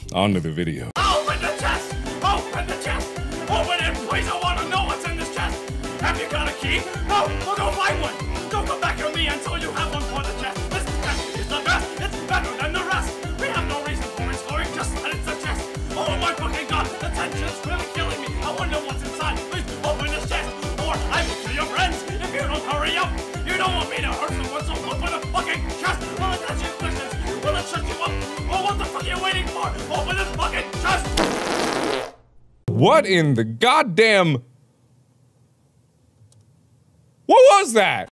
On to the video. Open the chest! Open the chest! Open it, please! I want to know what's in this chest! Have you got a key? No! Well, go find one! Don't come back to me until you have one for the chest! This chest is the best! It's better than the rest! We have no reason for exploring, just that it's a chest! Oh my fucking god! The tension's really killing me! I wonder what's inside! Please open this chest! Or I will kill your friends if you don't hurry up! You don't want me to hurt someone, so open the fucking chest! Will it answer your questions? Will it shut you up? Or what the fuck are you waiting for? Open this fucking chest! What in the goddamn... What was that?